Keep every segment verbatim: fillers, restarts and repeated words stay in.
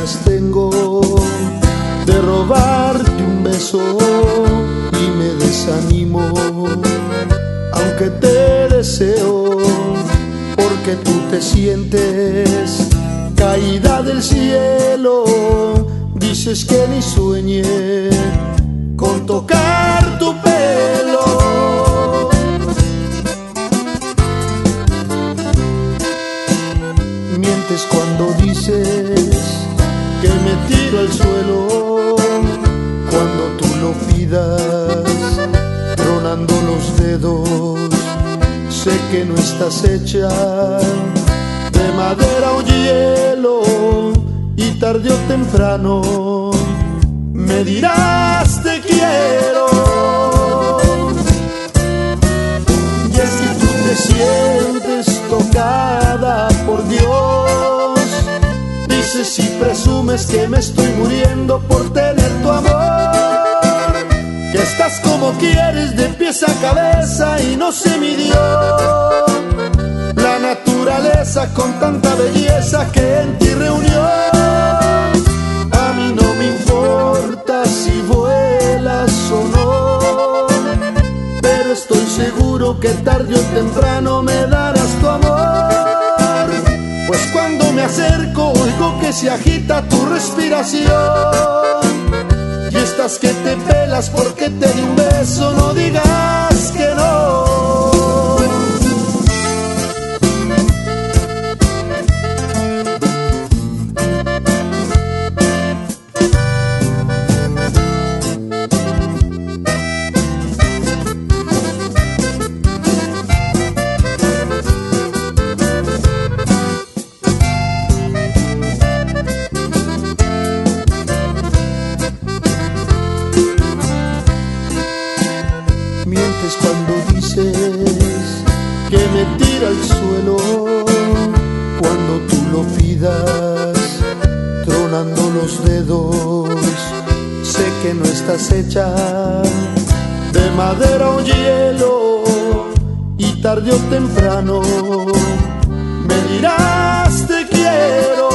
ganas tengo de robarte un beso y me desanimo, aunque te deseo, porque tú te sientes caída del cielo. Dices que ni sueñe con tocar tu pelo. Mientes cuando dices que me tiro al suelo, cuando tú lo pidas, tronando los dedos. Sé que no estás hecha de madera o hielo, y tarde o temprano me dirás te quiero. Y es que tú te sientes tocada por Dios, dices y presumes que me estoy muriendo por tener tu amor, que estás como quieres de pies a cabeza y no se midió la naturaleza con tanta belleza que en ti reunió. A mí no me importa si vuelas o no, pero estoy seguro que tarde o temprano me darás tu amor, pues cuando me acerco oigo que se agita tu respiración, y estás que te pelas porque te di un beso, no digas que no. Mientes cuando dices que me tira al suelo, cuando tú lo pidas, tronando los dedos. Sé que no estás hecha de madera o hielo, y tarde o temprano me dirás te quiero.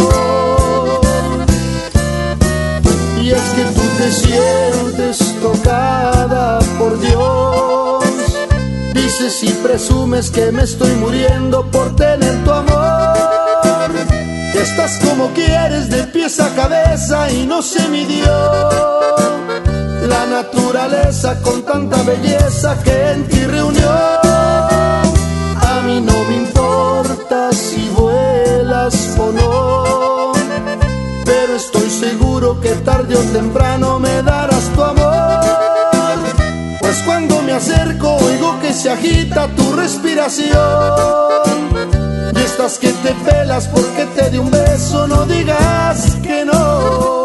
Y es que tú te sientes tocada por Dios, dices y presumes que me estoy muriendo por tener tu amor, que estás como quieres de pies a cabeza y no se midió la naturaleza con tanta belleza que en ti reunió. A mí no me importa si vuelas o no, pero estoy seguro que tarde o temprano me darás tu amor, pues cuando me acerco oigo que se agita tu respiración, y estás que te pelas porque te di un beso, no digas que no.